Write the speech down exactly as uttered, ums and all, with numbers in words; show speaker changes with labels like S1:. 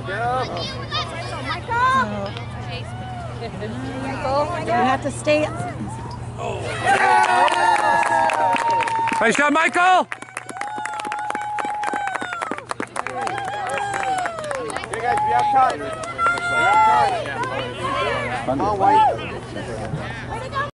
S1: You have to stay.
S2: Nice shot, Michael!
S3: You guys be up time. Be up time. Come on, White.